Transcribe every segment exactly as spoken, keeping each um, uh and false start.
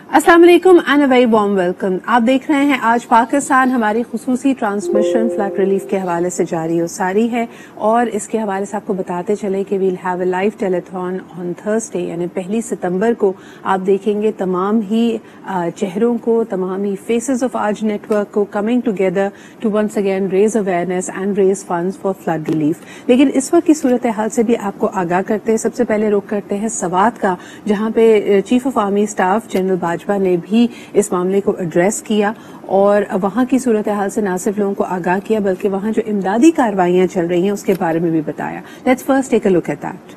अस्सलाम वालेकुम and a very warm welcome. आप देख रहे हैं आज पाकिस्तान, हमारी खुसूसी ट्रांसमिशन फ्लड रिलीफ के हवाले से जारी और सारी है और इसके हवाले से आपको बताते चले कि we'll have a live telethon on Thursday यानी पहली सितंबर को। आप देखेंगे तमाम ही चेहरों को, तमाम ही फेसेस ऑफ आज नेटवर्क को coming together to once again raise awareness and raise funds for flood relief. लेकिन इस वक्त की सूरत हाल से भी आपको आगाह करते हैं। सबसे पहले रुख करते हैं सवात का, जहां पे chief of army staff general Bajwa ने भी इस मामले को एड्रेस किया और वहां की सूरत हाल से न सिर्फ लोगों को आगाह किया बल्कि वहां जो इमदादी कार्रवाइयां चल रही हैं उसके बारे में भी बताया। Let's first take a look at that.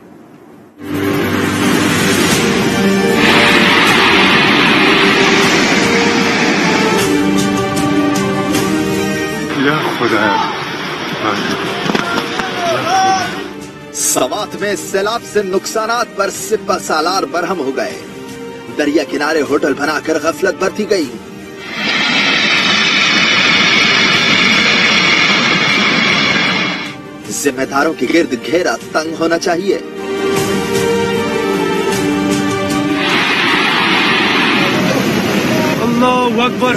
Swat में सैलाब से नुकसानात पर सिपा सालार बरहम हो गए। दरिया किनारे होटल बनाकर गफलत बरती गई। जिम्मेदारों के गिर्द घेरा तंग होना चाहिए। अल्लाहु अकबर।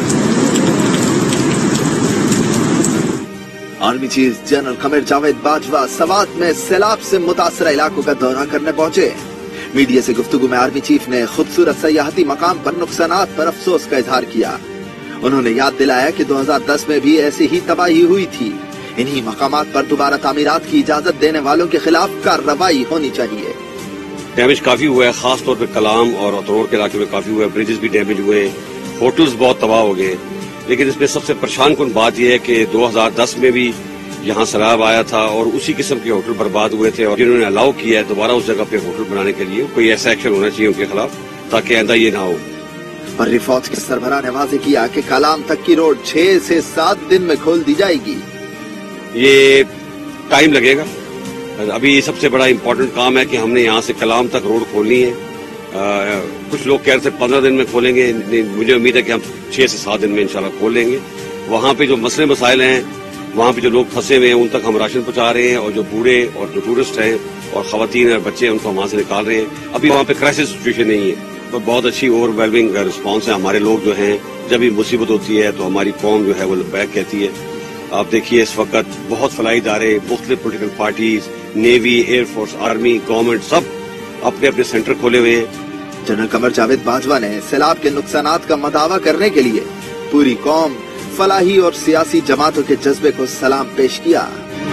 Army chief general Qamar Javed Bajwa Swat में सैलाब से मुतासरा इलाकों का दौरा करने पहुंचे। मीडिया से गुफ्तगू में आर्मी चीफ ने खूबसूरत सयाहती मकाम पर नुकसानात पर अफसोस का इजहार किया। उन्होंने याद दिलाया कि दो हज़ार दस में भी ऐसी ही तबाही हुई थी। इन्हीं मकामात पर दोबारा तामीरात की इजाजत देने वालों के खिलाफ कार्रवाई होनी चाहिए। डैमेज काफी हुआ है, खास तौर पर कलाम और अतरोड़ के इलाके में काफी हुआ है। ब्रिजेस भी डैमेज हुए, होटल्स बहुत तबाह हो गए। लेकिन इसमें सबसे परेशान कुन बात यह है कि दो हज़ार दस में भी यहाँ सैलाब आया था और उसी किस्म के होटल बर्बाद हुए थे और जिन्होंने अलाउ किया है दोबारा उस जगह पे होटल बनाने के लिए कोई ऐसा एक्शन होना चाहिए उनके खिलाफ ताकि आइंदा ये ना हो। बर्री फौज के सरबराह ने वाज़ेह किया कि कलाम तक की रोड छह से सात दिन में खोल दी जाएगी। ये टाइम लगेगा। अभी सबसे बड़ा इम्पोर्टेंट काम है कि हमने यहाँ से कलाम तक रोड खोलनी है। आ, कुछ लोग कह रहे थे पंद्रह दिन में खोलेंगे, मुझे उम्मीद है कि हम छह से सात दिन में इंशाल्लाह खोल लेंगे। वहाँ पे जो मसले मसाइल हैं, वहाँ पे जो लोग फंसे हुए हैं उन तक हम राशन पहुंचा रहे हैं और जो बूढ़े और जो टूरिस्ट हैं और खवातीन और बच्चे हैं उनको वहाँ से निकाल रहे हैं। अभी वहाँ पे क्राइसिस सिचुएशन नहीं है तो बहुत अच्छी ओवरवेलमिंग रिस्पॉन्स है। हमारे लोग जो हैं जब भी मुसीबत होती है तो हमारी कौम जो है वो बैक कहती है। आप देखिए इस वक्त बहुत फलाई इदारे, मुख्तलिफ political parties, navy, air force, army, government सब अपने अपने सेंटर खोले हुए हैं। जनरल कमर जावेद बाजवा ने सैलाब के नुकसानात का मदावा करने के लिए पूरी कौम, फलाही और सियासी जमातों के जज्बे को सलाम पेश किया।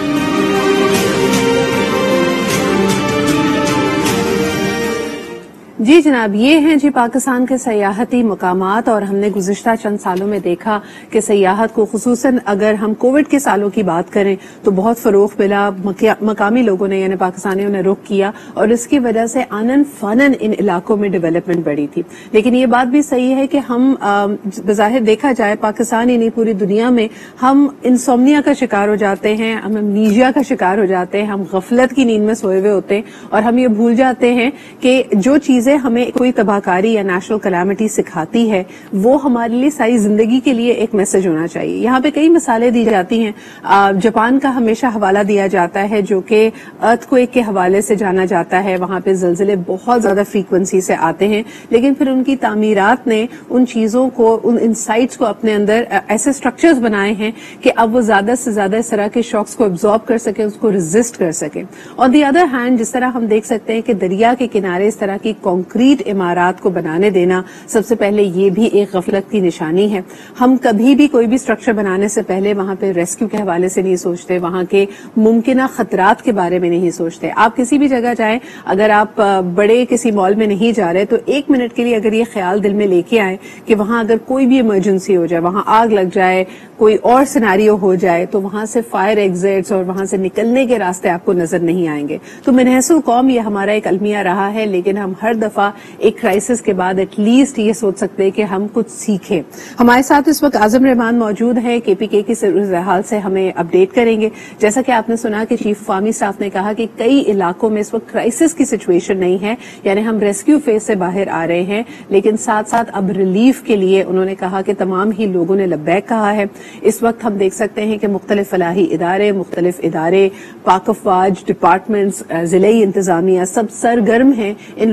जी जनाब, ये हैं जी पाकिस्तान के सयाहती मकामात और हमने गुज़िश्ता चंद सालों में देखा कि सयाहत को खुसूसन अगर हम कोविड के सालों की बात करें तो बहुत फरोख मिला। मकामी लोगों ने यानी पाकिस्तानियों ने रुख किया और इसकी वजह से आनन फानन इन इलाकों में डेवलपमेंट बढ़ी थी। लेकिन ये बात भी सही है कि हम बज़ाहिर देखा जाए पाकिस्तान ही नहीं पूरी दुनिया में हम इंसोम्निया का शिकार हो जाते हैं, हम अमनीशिया का शिकार हो जाते हैं, हम गफलत की नींद में सोए हुए होते हैं और हम ये भूल जाते हैं कि जो चीजें हमें कोई तबाहकारी या नेशनल कैलामिटी सिखाती है वो हमारे लिए सारी जिंदगी के लिए एक मैसेज होना चाहिए। यहाँ पे कई मिसालें दी जाती हैं। जापान का हमेशा हवाला दिया जाता है जो कि अर्थक्वेक के हवाले से जाना जाता है। वहां पे जलजिले बहुत ज्यादा फ्रीक्वेंसी से आते हैं लेकिन फिर उनकी तामीरात ने उन चीजों को, उन इंसाइट्स को अपने अंदर ऐसे स्ट्रक्चर्स बनाए हैं कि अब वो ज्यादा से ज्यादा इस तरह के शॉक्स को एब्जॉर्ब कर सके, उसको रेजिस्ट कर सके। ऑन द अदर हैंड जिस तरह हम देख सकते हैं कि दरिया के किनारे इस तरह की कंक्रीट इमारत को बनाने देना सबसे पहले ये भी एक गफलत की निशानी है। हम कभी भी कोई भी स्ट्रक्चर बनाने से पहले वहां पे रेस्क्यू के हवाले से नहीं सोचते, वहां के मुमकिन खतरात के बारे में नहीं सोचते। आप किसी भी जगह जाएं, अगर आप बड़े किसी मॉल में नहीं जा रहे तो एक मिनट के लिए अगर ये ख्याल दिल में लेके आए कि वहां अगर कोई भी इमरजेंसी हो जाए, वहां आग लग जाए, कोई और सिनेरियो हो जाए तो वहां से फायर एग्जिट्स और वहां से निकलने के रास्ते आपको नजर नहीं आएंगे। तो मनहसुल कौम ये हमारा एक अलमिया रहा है लेकिन हम हर दफा एक क्राइसिस के बाद एटलीस्ट ये सोच सकते हैं कि हम कुछ सीखें। हमारे साथ इस वक्त आजम रहमान मौजूद है, केपीके की हाल से हमें अपडेट करेंगे। जैसा कि आपने सुना कि चीफ ऑफ आर्मी स्टाफ ने कहा कि कई इलाकों में इस वक्त क्राइसिस की सिचुएशन नहीं है, यानी हम रेस्क्यू फेज से बाहर आ रहे हैं लेकिन साथ साथ अब रिलीफ के लिए उन्होंने कहा कि तमाम ही लोगों ने लब्बैक कहा है। इस वक्त हम देख सकते हैं कि मुख्तलिफ फलाही इदारे, मुख्तलिफ इदारे, पाक अफवाज, डिपार्टमेंट्स, जिले इंतजामिया सब सरगर्म हैं इन लोगों तक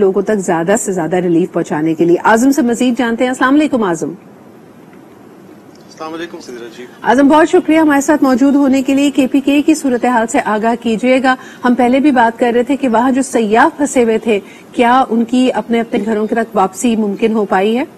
زیادہ سے زیادہ ریلیف پہنچانے کے لیے. اعظم سے مزید جانتے ہیں. السلام علیکم اعظم. السلام علیکم سدرا جی. اعظم بہت شکریہ ہمارے ساتھ موجود ہونے کے لیے. کے پی کے کی صورتحال سے آگاہ کیجیے گا. ہم پہلے بھی بات کر رہے تھے کہ وہاں جو سیاح پھنسے ہوئے تھے کیا ان کی اپنے اپنے گھروں تک واپسی ممکن ہو پائی ہے؟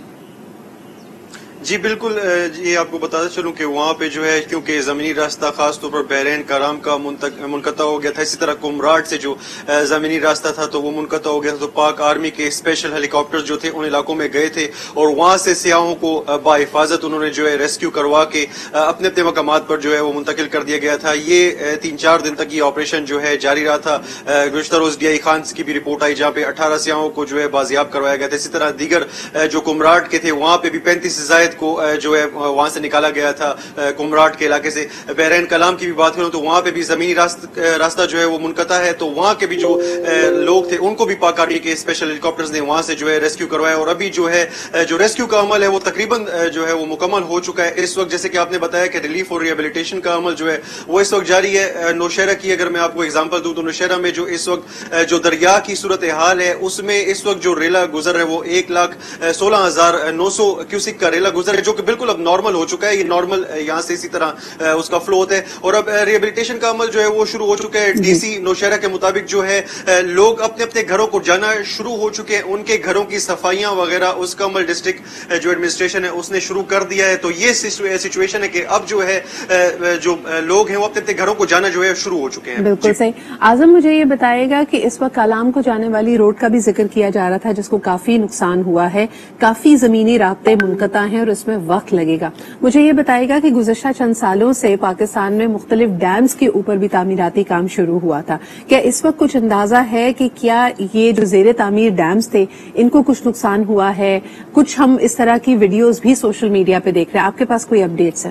جی بالکل. یہ آپ کو بتاتا چلوں کہ وہاں پہ جو ہے کیونکہ زمینی راستہ خاص طور پر بحرین کرام کا منقطع ہو گیا تھا, اسی طرح کمراٹ سے جو زمینی راستہ تھا تو وہ منقطع ہو گیا تھا, تو پاک آرمی کے اسپیشل ہیلی کاپٹر جو تھے ان علاقوں میں گئے تھے اور وہاں سے سیاحوں کو باحفاظت انہوں نے جو ہے ریسکیو کروا کے اپنے اپنے مقامات پر جو ہے وہ منتقل کر دیا گیا تھا. یہ تین چار دن تک یہ آپریشن جو ہے جاری رہا تھا. گزشتہ روز ڈی آئی خان کی بھی رپورٹ آئی جہاں پہ اٹھارہ سیاحوں کو جو ہے بازیاب کروایا گیا تھا. اسی طرح دیگر جو کمراٹ کے تھے وہاں پہ بھی پینتیس سے زائد کو جو ہے وہاں سے نکالا گیا تھا کمراٹ کے علاقے سے. بحرین کلام کی بھی بات کروں تو وہاں پہ بھی زمینی راستہ جو ہے وہ منقطع ہے, تو وہاں کے بھی جو لوگ تھے ان کو بھی پاک آرمی کے اسپیشل ہیلی کاپٹرز نے وہاں سے جو ہے ریسکیو کروایا اور ابھی جو ہے جو ریسکیو کا عمل ہے وہ تقریباً جو ہے وہ مکمل ہو چکا ہے اس وقت. جیسے کہ آپ نے بتایا کہ ریلیف اور ریہیبلیٹیشن کا عمل جو ہے وہ اس وقت جاری ہے. نوشہرہ کی اگر میں آپ کو اگزامپل دوں تو نوشہرہ میں جو اس وقت جو دریا کی صورتحال ہے اس میں اس وقت جو ریلا گزر ہے وہ ایک لاکھ سولہ ہزار نو سو کیوسک کا ریلا گزر ہے, جو کہ بالکل اب نارمل ہو چکا ہے. یہ نارمل یہاں سے اسی طرح اس کا فلو ہوتا ہے اور اب ریہیبلیٹیشن کا عمل جو ہے وہ شروع ہو چکا ہے. ڈی سی نوشہرہ کے مطابق جو ہے لوگ اپنے اپنے گھروں کو جانا شروع ہو چکے ہیں. ان کے گھروں کی صفائیاں وغیرہ اس کا عمل ڈسٹرکٹ جو ایڈمنسٹریشن ہے اس نے شروع کر دیا ہے. تو یہ سچویشن ہے کہ اب جو ہے جو لوگ ہیں وہ اپنے اپنے گھروں کو جانا جو ہے شروع ہو چکے ہیں. بالکل صحیح. اعظم مجھے یہ بتائے گا کہ اس وقت کلام کو جانے والی روڈ کا بھی ذکر کیا جا رہا تھا جس کو کافی نقصان ہوا ہے, کافی زمینی رابطے منقطع ہیں اور اس میں وقت لگے گا. مجھے یہ بتائے گا کہ گزشتہ چند سالوں سے پاکستان میں مختلف ڈیمز کے اوپر بھی تعمیراتی کام شروع ہوا تھا. کیا اس وقت کچھ اندازہ ہے کہ کیا یہ جو زیر تعمیر ڈیمز تھے ان کو کچھ نقصان ہوا ہے؟ کچھ ہم اس طرح کی ویڈیوز بھی سوشل میڈیا پہ دیکھ رہے ہیں, آپ کے پاس کوئی اپڈیٹس ہیں؟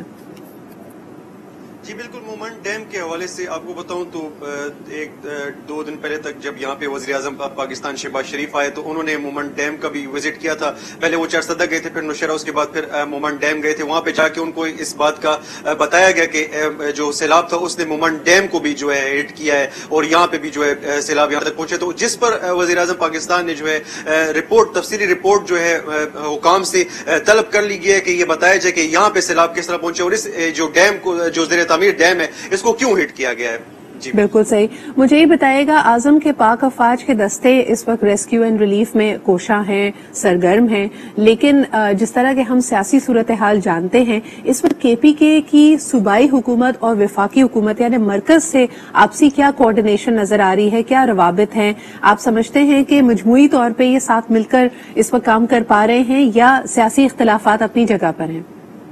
جی بالکل. مومن ڈیم کے حوالے سے آپ کو بتاؤں تو ایک دو دن پہلے تک جب یہاں پہ وزیر اعظم پاکستان شہباز شریف آئے تو انہوں نے مومن ڈیم کا بھی وزٹ کیا تھا. پہلے وہ چارسدہ گئے تھے, پھر نوشہرہ, اس کے بعد پھر مومن ڈیم گئے تھے. وہاں پہ جا کے ان کو اس بات کا بتایا گیا کہ جو سیلاب تھا اس نے مومن ڈیم کو بھی جو ہے ہٹ کیا ہے اور یہاں پہ بھی جو ہے سیلاب یہاں تک پہنچے. تو جس پر وزیر اعظم پاکستان نے جو ہے رپورٹ تفصیلی رپورٹ جو ہے حکام سے طلب کر لی گئی ہے کہ یہ بتایا جائے کہ یہاں پہ سیلاب کس طرح پہنچے اور اس جو ڈیم کو جو زیر تعمیر ڈیم ہے اس کو کیوں ہٹ کیا گیا ہے. جی بالکل صحیح. مجھے یہ بتائے گا اعظم کے پاک افواج کے دستے اس وقت ریسکیو اینڈ ریلیف میں کوشاں ہیں, سرگرم ہیں, لیکن جس طرح کے ہم سیاسی صورتحال جانتے ہیں اس وقت کے پی کے کی صوبائی حکومت اور وفاقی حکومت یعنی مرکز سے آپسی کیا کوآرڈینیشن نظر آ رہی ہے, کیا روابط ہیں؟ آپ سمجھتے ہیں کہ مجموعی طور پہ یہ ساتھ مل کر اس وقت کام کر پا رہے ہیں یا سیاسی اختلافات اپنی جگہ پر ہیں؟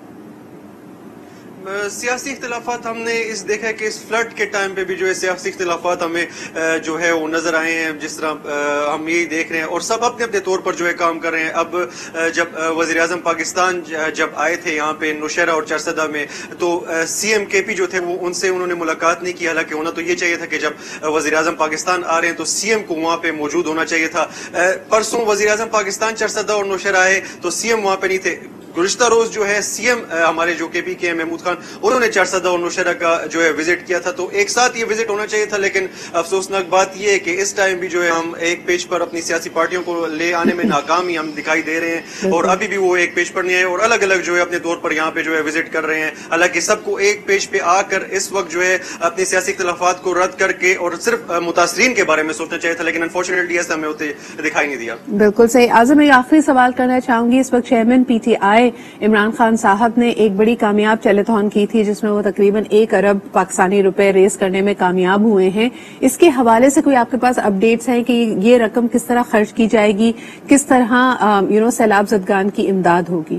سیاسی اختلافات ہم نے اس دیکھا ہے کہ اس فلڈ کے ٹائم پہ بھی جو ہے سیاسی اختلافات ہمیں جو ہے وہ نظر آئے ہیں, جس طرح ہم یہی دیکھ رہے ہیں اور سب اپنے اپنے طور پر جو ہے کام کر رہے ہیں. اب جب وزیر اعظم پاکستان جب آئے تھے یہاں پہ نوشہرہ اور چارسدہ میں تو سی ایم کے پی جو تھے وہ ان سے انہوں نے ملاقات نہیں کی, حالانکہ ہونا تو یہ چاہیے تھا کہ جب وزیر اعظم پاکستان آ رہے ہیں تو سی ایم کو وہاں پہ موجود ہونا چاہیے تھا. پرسوں وزیر اعظم پاکستان چارسدہ اور نوشہرہ آئے تو سی ایم وہاں پہ نہیں تھے. گزشتہ روز جو ہے سی ایم ہمارے جو کے پی کے محمود خان انہوں نے چارسدہ اور نوشہرہ کا جو ہے وزٹ کیا تھا, تو ایک ساتھ یہ وزٹ ہونا چاہیے تھا. لیکن افسوسناک بات یہ ہے کہ اس ٹائم بھی جو ہے ہم ایک پیج پر اپنی سیاسی پارٹیوں کو لے آنے میں ناکامی ہم دکھائی دے رہے ہیں اور ابھی بھی وہ ایک پیج پر نہیں آئے اور الگ الگ جو ہے اپنے طور پر یہاں پہ جو ہے وزٹ کر رہے ہیں. حالانکہ سب کو ایک پیج پہ آ کر اس وقت جو ہے اپنی سیاسی اختلافات کو رد کر کے اور صرف متاثرین کے بارے میں سوچنا چاہیے تھا, لیکن انفارچونیٹلی ایسا ہمیں ہوتے دکھائی نہیں دیا. بالکل صحیح. اعظم ایک آخری سوال کرنا چاہوں گی. اس وقت چیئرمین پی ٹی آئی عمران خان صاحب نے ایک بڑی کامیاب چیلتھون کی تھی جس میں وہ تقریباً ایک ارب پاکستانی روپے ریز کرنے میں کامیاب ہوئے ہیں. اس کے حوالے سے کوئی آپ کے پاس اپڈیٹس ہیں کہ یہ رقم کس طرح خرچ کی جائے گی, کس طرح یو نو سیلاب زدگان کی امداد ہوگی؟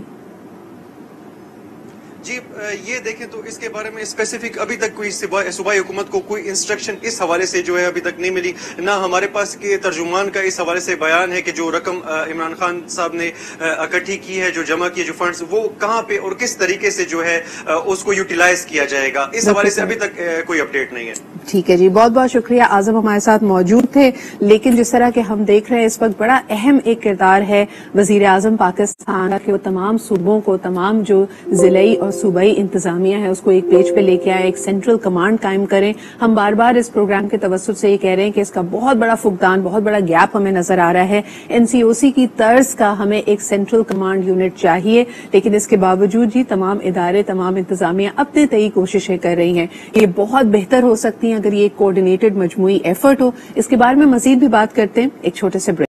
جی یہ دیکھیں تو اس کے بارے میں اسپیسیفک ابھی تک کوئی صوبائی حکومت کو کوئی انسٹرکشن اس حوالے سے جو ہے ابھی تک نہیں ملی, نہ ہمارے پاس کے ترجمان کا اس حوالے سے بیان ہے کہ جو رقم عمران خان صاحب نے اکٹھی کی ہے, جو جمع کی ہے, جو فنڈز وہ کہاں پہ اور کس طریقے سے جو ہے اس کو یوٹیلائز کیا جائے گا. اس حوالے سے ابھی تک کوئی اپڈیٹ نہیں ہے. ٹھیک ہے جی, بہت بہت شکریہ. اعظم ہمارے ساتھ موجود تھے, لیکن جس طرح کہ ہم دیکھ رہے ہیں اس وقت بڑا اہم ایک کردار ہے وزیر اعظم پاکستان کا کہ وہ تمام صوبوں کو, تمام جو ضلعی اور صوبائی انتظامیہ ہے اس کو ایک پیج پہ لے کے آئے, ایک سینٹرل کمانڈ قائم کریں. ہم بار بار اس پروگرام کے توسط سے یہ کہہ رہے ہیں کہ اس کا بہت بڑا فقدان, بہت بڑا گیپ ہمیں نظر آ رہا ہے. این سی او سی کی طرز کا ہمیں ایک سینٹرل کمانڈ یونٹ چاہیے, لیکن اس کے باوجود جی تمام ادارے, تمام انتظامیہ اپنے تئی کوششیں کر رہی ہیں. یہ بہت بہتر ہو سکتی ہیں اگر یہ ایک کوآرڈینیٹڈ مجموعی ایفرٹ ہو. اس کے بارے میں مزید بھی بات کرتے ہیں ایک چھوٹے سے بریک.